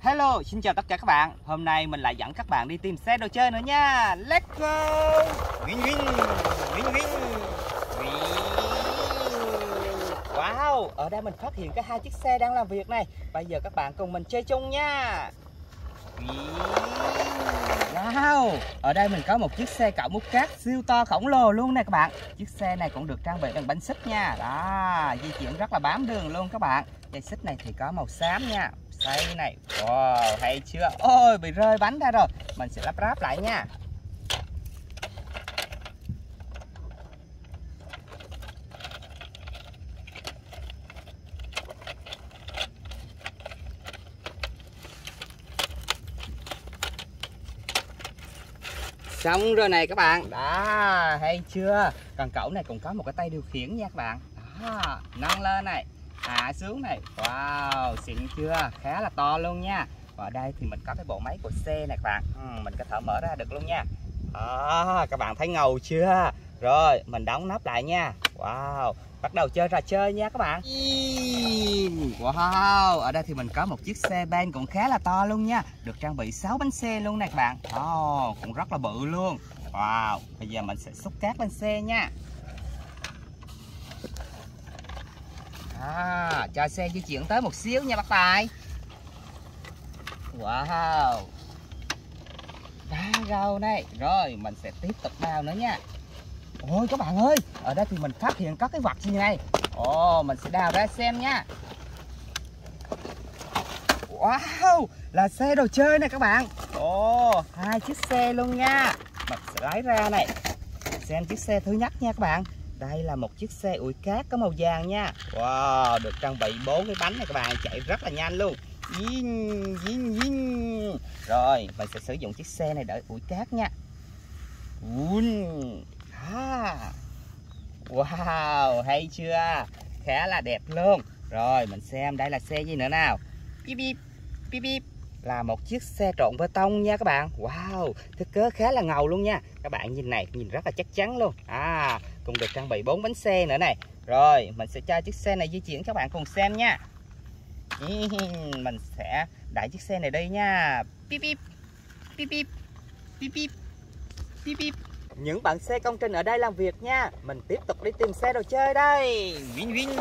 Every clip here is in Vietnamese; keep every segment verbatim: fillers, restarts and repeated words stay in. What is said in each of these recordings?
Hello, xin chào tất cả các bạn. Hôm nay mình lại dẫn các bạn đi tìm xe đồ chơi nữa nha. Let's go. Win win, win win. Wow, ở đây mình phát hiện có hai chiếc xe đang làm việc này. Bây giờ các bạn cùng mình chơi chung nha. Wow, ở đây mình có một chiếc xe cạo mút cát siêu to khổng lồ luôn nè các bạn. Chiếc xe này cũng được trang bị bằng bánh xích nha. Đó, di chuyển rất là bám đường luôn các bạn. Dây xích này thì có màu xám nha. Xây này, wow, hay chưa? Ôi, bị rơi bánh ra rồi. Mình sẽ lắp ráp lại nha. Xong rồi này các bạn. Đó, hay chưa? Cần cẩu này cũng có một cái tay điều khiển nha các bạn. Đó, nâng lên này, hạ xuống này. Wow, xịn chưa? Khá là to luôn nha. Và ở đây thì mình có cái bộ máy của xe này các bạn. ừ, Mình có thể mở ra được luôn nha. Đó, các bạn thấy ngầu chưa? Rồi, mình đóng nắp lại nha. Wow, bắt đầu chơi trò chơi nha các bạn. Wow, ở đây thì mình có một chiếc xe ben cũng khá là to luôn nha. Được trang bị sáu bánh xe luôn nè các bạn. Oh, cũng rất là bự luôn. Wow, bây giờ mình sẽ xúc cát lên xe nha. À, cho xe di chuyển tới một xíu nha bác tài. Wow, đá rau này. Rồi mình sẽ tiếp tục đào nữa nha. Ôi các bạn ơi, ở đây thì mình phát hiện có cái vật gì này. Ồ, mình sẽ đào ra xem nha. Wow, là xe đồ chơi này các bạn. Ồ, hai chiếc xe luôn nha. Mình sẽ lấy ra này. Xem chiếc xe thứ nhất nha các bạn. Đây là một chiếc xe ủi cát có màu vàng nha. Wow, được trang bị bốn cái bánh này các bạn, chạy rất là nhanh luôn. Dinh, dinh, dinh. Rồi, mình sẽ sử dụng chiếc xe này để ủi cát nha. Uhm. À. Wow, hay chưa? Khá là đẹp luôn. Rồi, mình xem đây là xe gì nữa nào. Bíp bíp, bíp bíp. Là một chiếc xe trộn bê tông nha các bạn. Wow, thiết kế khá là ngầu luôn nha. Các bạn nhìn này, nhìn rất là chắc chắn luôn. À, cũng được trang bị bốn bánh xe nữa này. Rồi, mình sẽ cho chiếc xe này di chuyển các bạn cùng xem nha. Mình sẽ đẩy chiếc xe này đi nha. Bíp bíp, bíp bíp, bíp bíp, bíp bíp. Những bạn xe công trình ở đây làm việc nha. Mình tiếp tục đi tìm xe đồ chơi đây. Win win.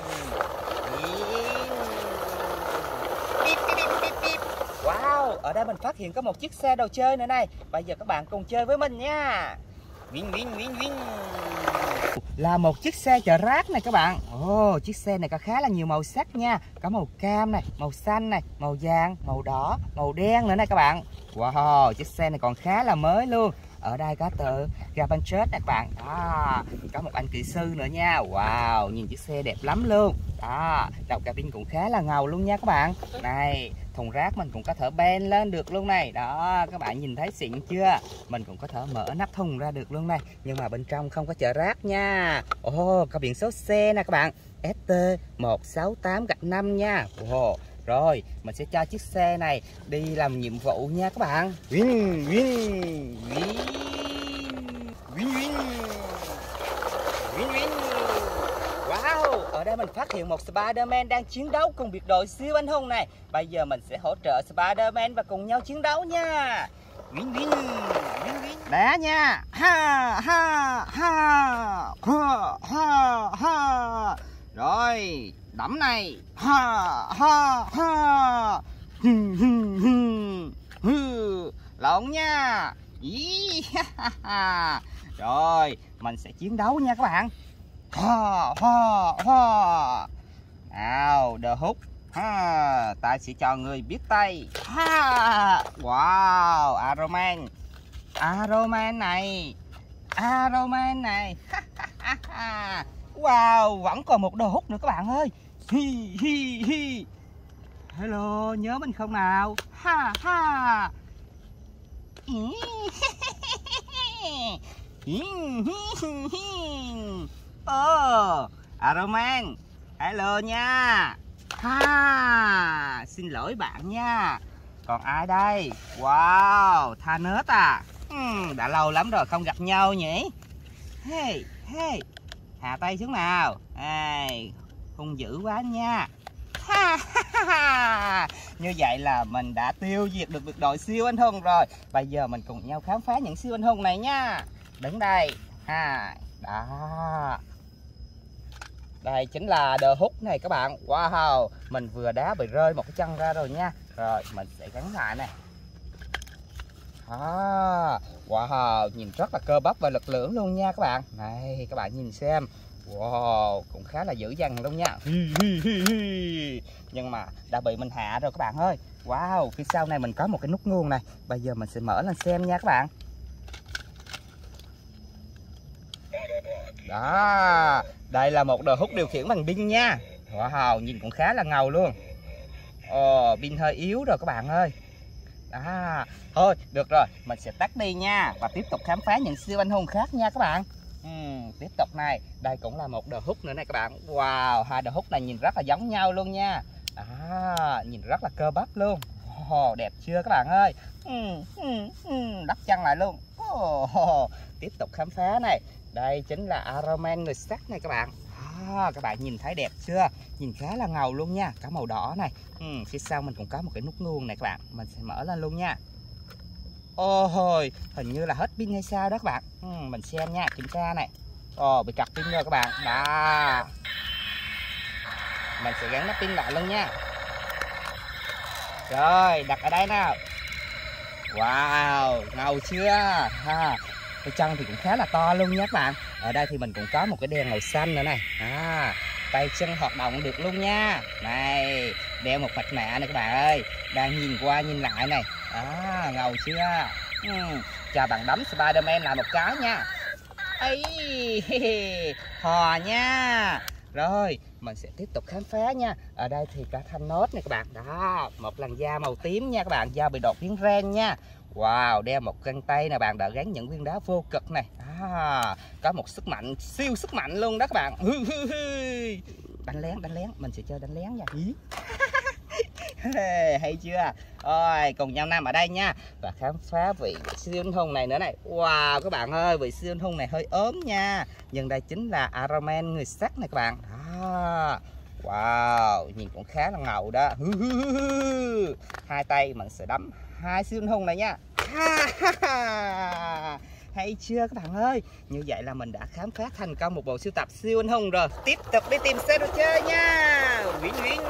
Wow, ở đây mình phát hiện có một chiếc xe đồ chơi nữa này. Bây giờ các bạn cùng chơi với mình nha. Win win win win. Là một chiếc xe chở rác này các bạn. Ồ, oh, chiếc xe này có khá là nhiều màu sắc nha. Có màu cam này, màu xanh này, màu vàng, màu đỏ, màu đen nữa này các bạn. Wow, chiếc xe này còn khá là mới luôn. Ở đây có tờ Gabanchert các bạn. Đó, có một anh kỹ sư nữa nha. Wow, nhìn chiếc xe đẹp lắm luôn. Đó, đầu cabin cũng khá là ngầu luôn nha các bạn. Này, thùng rác mình cũng có thể ben lên được luôn này. Đó, các bạn nhìn thấy xịn chưa? Mình cũng có thể mở nắp thùng ra được luôn này. Nhưng mà bên trong không có chở rác nha. Ồ, có biển số xe nè các bạn. S T một sáu tám năm nha. Wow. Rồi, mình sẽ cho chiếc xe này đi làm nhiệm vụ nha các bạn. Win, win, win, win, win, win, win. Wow, ở đây mình phát hiện một Spider-Man đang chiến đấu cùng biệt đội siêu anh hùng này. Bây giờ mình sẽ hỗ trợ Spider-Man và cùng nhau chiến đấu nha. Win, win, win, win. Đá nha. Ha, ha, ha, ha, ha, ha. Rồi, đấm này. Ha ha ha. Hừ, hừ, hừ, hừ. Lộn nha. Ý, ha, ha. Rồi, mình sẽ chiến đấu nha các bạn. Ha ha ha. Nào, The Hook. Ha, ta sẽ cho người biết tay. Ha. Wow, Iron Man. Iron Man này. Iron Man này. Ha ha ha. Wow, vẫn còn một đồ hút nữa các bạn ơi. Hi hi hi. Hello, nhớ mình không nào? Ha ha. Ồ, Iron Man. Hello nha. Ha, xin lỗi bạn nha. Còn ai đây? Wow, Thanos à. uhm, Đã lâu lắm rồi không gặp nhau nhỉ. Hey, hey. Hạ tay xuống nào. Hey, hung dữ quá nha. Ha, ha, ha. Như vậy là mình đã tiêu diệt được biệt đội siêu anh hùng rồi. Bây giờ mình cùng nhau khám phá những siêu anh hùng này nha. Đứng đây. Ha, đó. Đây chính là The Hulk này các bạn. Wow, mình vừa đá bị rơi một cái chân ra rồi nha. Rồi mình sẽ gắn lại này. À, wow, nhìn rất là cơ bắp và lực lượng luôn nha các bạn. Này các bạn nhìn xem. Wow, cũng khá là dữ dằn luôn nha. Nhưng mà đã bị mình hạ rồi các bạn ơi. Wow, phía sau này mình có một cái nút nguồn này. Bây giờ mình sẽ mở lên xem nha các bạn. Đó, đây là một The Hulk điều khiển bằng pin nha. Wow, nhìn cũng khá là ngầu luôn. Ồ, pin hơi yếu rồi các bạn ơi. À, thôi được rồi, mình sẽ tắt đi nha. Và tiếp tục khám phá những siêu anh hùng khác nha các bạn. uhm, Tiếp tục này, đây cũng là một The Hulk nữa này các bạn. Wow, hai The Hulk này nhìn rất là giống nhau luôn nha. À, nhìn rất là cơ bắp luôn. Oh, đẹp chưa các bạn ơi. uhm, uhm, uhm, Đắp chân lại luôn. Oh, tiếp tục khám phá này. Đây chính là Iron Man người sắt này các bạn. À, các bạn nhìn thấy đẹp chưa? Nhìn khá là ngầu luôn nha. Cả màu đỏ này. ừ, Phía sau mình cũng có một cái nút nguồn này các bạn. Mình sẽ mở lên luôn nha. Ôi, hình như là hết pin hay sao đó các bạn. ừ, Mình xem nha, kiểm tra này. Ồ, bị cặp pin rồi các bạn. Đó. Mình sẽ gắn nắp pin lại luôn nha. Rồi, đặt ở đây nào. Wow, ngầu chưa ha. Cái chân thì cũng khá là to luôn nha các bạn. Ở đây thì mình cũng có một cái đèn màu xanh nữa này. À, tay chân hoạt động được luôn nha. Này, đeo một mặt nạ này các bạn ơi. Đang nhìn qua nhìn lại này. À, ngầu chưa. uhm, Cho bạn đấm Spider-Man lại một cái nha. Ấy, hò nha. Rồi, mình sẽ tiếp tục khám phá nha. Ở đây thì có Thanos này các bạn. Đó, một làn da màu tím nha các bạn. Da bị đột biến ren nha. Wow, đeo một găng tay nè bạn, đã gắn những viên đá vô cực này. À, có một sức mạnh, siêu sức mạnh luôn đó các bạn. Đánh lén, đánh lén, mình sẽ chơi đánh lén nha. Hay chưa? Rồi, cùng nhau Nam ở đây nha. Và khám phá vị siêu anh hùng này nữa này. Wow, các bạn ơi, vị siêu anh hùng này hơi ốm nha. Nhưng đây chính là Iron Man người sắt này các bạn. Đó. Wow, nhìn cũng khá là ngầu đó. Hai tay mình sẽ đấm hai siêu anh hùng này nha. Hay chưa các bạn ơi? Như vậy là mình đã khám phá thành công một bộ sưu tập siêu anh hùng rồi. Tiếp tục đi tìm xe đồ chơi nha. Nguyễn Nguyễn.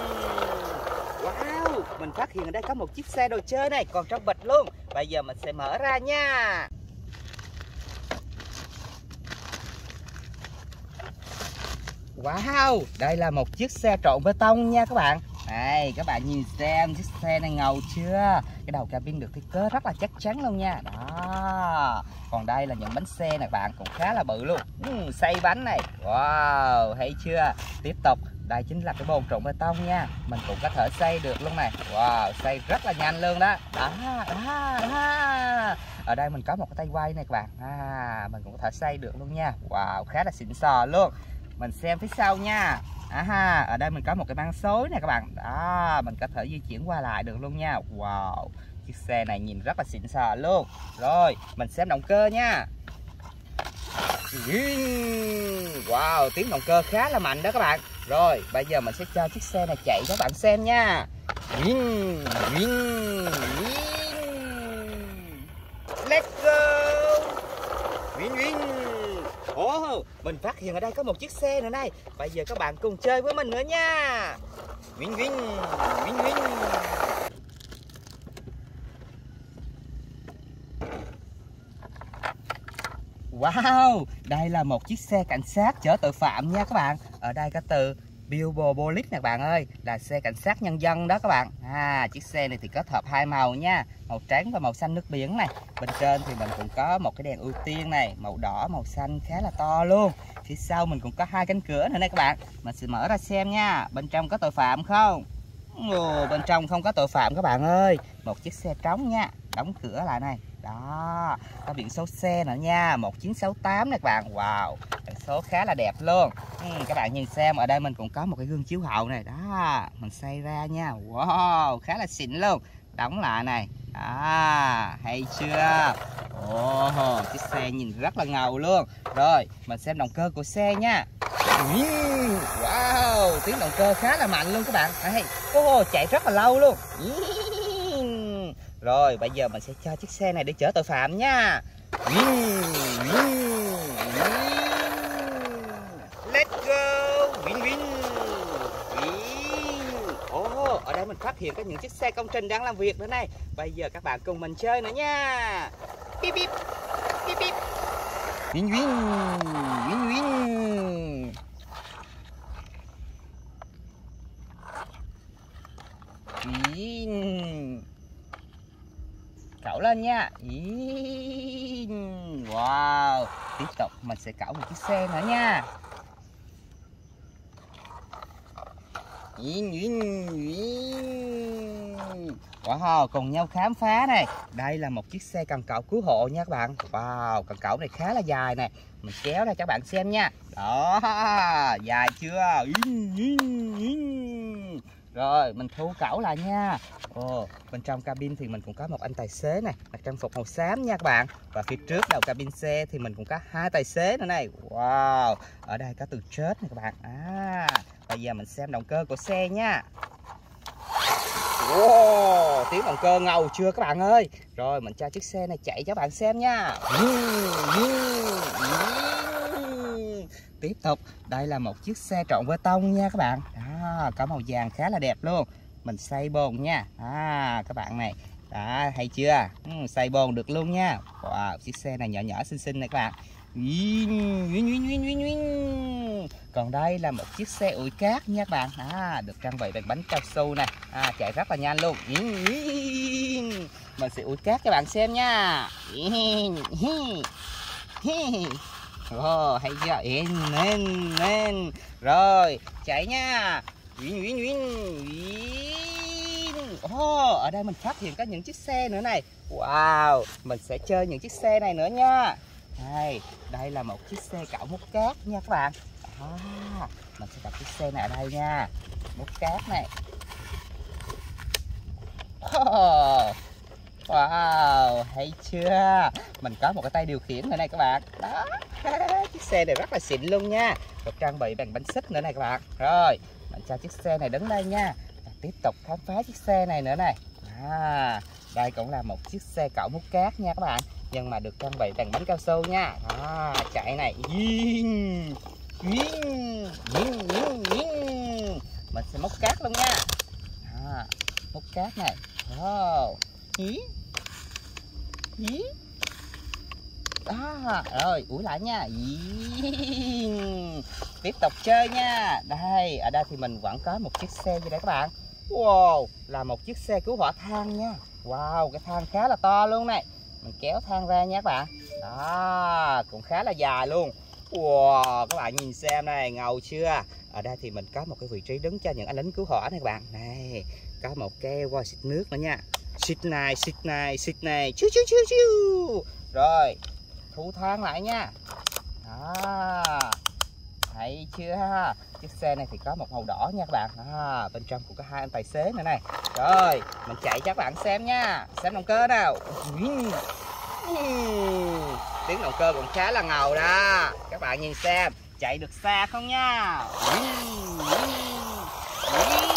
Wow, mình phát hiện ở đây có một chiếc xe đồ chơi này còn trong bịch luôn. Bây giờ mình sẽ mở ra nha. Wow, đây là một chiếc xe trộn bê tông nha các bạn. Đây, các bạn nhìn xem chiếc xe này ngầu chưa? Cái đầu cabin được thiết kế rất là chắc chắn luôn nha. Đó. Còn đây là những bánh xe này bạn, cũng khá là bự luôn. uhm, Xay bánh này. Wow, hay chưa? Tiếp tục, đây chính là cái bồn trộn bê tông nha. Mình cũng có thể xay được luôn này. Wow, xay rất là nhanh luôn đó. Đó, đó, đó. Ở đây mình có một cái tay quay này các bạn. À, mình cũng có thể xay được luôn nha. Wow, khá là xịn sò luôn. Mình xem phía sau nha. À ha, ở đây mình có một cái băng xối này các bạn. Đó, mình có thể di chuyển qua lại được luôn nha. Wow, chiếc xe này nhìn rất là xịn sò luôn. Rồi, mình xem động cơ nha. Wow, tiếng động cơ khá là mạnh đó các bạn. Rồi, bây giờ mình sẽ cho chiếc xe này chạy cho các bạn xem nha. Let's go. Ồ, mình phát hiện ở đây có một chiếc xe nữa này. Bây giờ các bạn cùng chơi với mình nữa nha. Win win, win win. Wow, đây là một chiếc xe cảnh sát chở tội phạm nha các bạn. Ở đây có từ Bilbo Police nè các bạn ơi, là xe cảnh sát nhân dân đó các bạn. À, chiếc xe này thì kết hợp hai màu nha, màu trắng và màu xanh nước biển này. Bên trên thì mình cũng có một cái đèn ưu tiên này, màu đỏ màu xanh khá là to luôn. Phía sau mình cũng có hai cánh cửa nữa đây các bạn. Mình sẽ mở ra xem nha, bên trong có tội phạm không? Ồ, bên trong không có tội phạm các bạn ơi. Một chiếc xe trống nha, đóng cửa lại này. Đó, có biển số xe nữa nha, một chín sáu tám này các bạn. Wow, biển số khá là đẹp luôn. ừ, Các bạn nhìn xem, ở đây mình cũng có một cái gương chiếu hậu này. Đó, mình xoay ra nha. Wow, khá là xịn luôn. Đóng lại này. À, hay chưa? Ồ, chiếc xe nhìn rất là ngầu luôn. Rồi, mình xem động cơ của xe nha. Wow, tiếng động cơ khá là mạnh luôn các bạn. Đây, oh, chạy rất là lâu luôn. Rồi bây giờ mình sẽ cho chiếc xe này để chở tội phạm nha. Let's go. Win win. Oh, ở đây mình phát hiện có những chiếc xe công trình đang làm việc nữa này. Bây giờ các bạn cùng mình chơi nữa nha. Bíp bíp. Bíp bíp. Win win. Win win. Win. Cẩu lên nha. Wow. Tiếp tục mình sẽ cẩu một chiếc xe nữa nha. Wow, cùng nhau khám phá này. Đây là một chiếc xe cần cẩu cứu hộ nha các bạn. Wow, cần cẩu này khá là dài này. Mình kéo ra cho các bạn xem nha. Đó, dài chưa? Rồi mình thu cẩu lại nha. Ồ, bên trong cabin thì mình cũng có một anh tài xế này, mặc trang phục màu xám nha các bạn. Và phía trước đầu cabin xe thì mình cũng có hai tài xế nữa này. Wow, ở đây có từ chết này các bạn. À, bây giờ mình xem động cơ của xe nha. Wow, tiếng động cơ ngầu chưa các bạn ơi. Rồi mình cho chiếc xe này chạy cho các bạn xem nha. Tiếp tục, đây là một chiếc xe trộn bê tông nha các bạn. Đó, có màu vàng khá là đẹp luôn. Mình xay bồn nha. À, các bạn này. Đó, hay chưa? Ừ, xay bồn được luôn nha. Wow, chiếc xe này nhỏ nhỏ xinh xinh này các bạn. Còn đây là một chiếc xe ủi cát nha các bạn. À, được trang bị bằng bánh cao su này. À, chạy rất là nhanh luôn. Mình sẽ ủi cát cho bạn xem nha. Oh, hay chưa? In, in, in. Rồi, chạy nha. Oh, ở đây mình phát hiện có những chiếc xe nữa này. Wow, mình sẽ chơi những chiếc xe này nữa nha. Đây, đây là một chiếc xe cẩu múc cát nha các bạn. À, mình sẽ đặt chiếc xe này ở đây nha. Múc cát này. Oh, wow, hay chưa? Mình có một cái tay điều khiển nữa này các bạn. Đó, chiếc xe này rất là xịn luôn nha. Được trang bị bằng bánh xích nữa này các bạn. Rồi, mình cho chiếc xe này đứng đây nha. Và tiếp tục khám phá chiếc xe này nữa này. À, đây cũng là một chiếc xe cẩu múc cát nha các bạn. Nhưng mà được trang bị bằng bánh cao su nha. Đó, chạy này. Mình sẽ múc cát luôn nha. Đó, múc cát này. Wow. Hí. Hí. Đó, rồi ủi lại nha. Hí. Tiếp tục chơi nha. Đây, ở đây thì mình vẫn có một chiếc xe như đây các bạn. Wow, là một chiếc xe cứu hỏa than nha. Wow, cái than khá là to luôn này. Mình kéo than ra nha các bạn. Đó, cũng khá là dài luôn. Wow, các bạn nhìn xem này, ngầu chưa? Ở đây thì mình có một cái vị trí đứng cho những anh lính cứu hỏa này các bạn. Này, có một cái vòi xịt nước nữa nha. Xịt này, xịt này, xịt này. Chiu chiu chiu chiu. Rồi, thu than lại nha. Đó, thấy chưa? Chiếc xe này thì có một màu đỏ nha các bạn. À, bên trong cũng có hai anh tài xế nữa này. Rồi, mình chạy cho các bạn xem nha. Xem động cơ nào. Tiếng động cơ cũng khá là ngầu đó. Các bạn nhìn xem, chạy được xa không nha.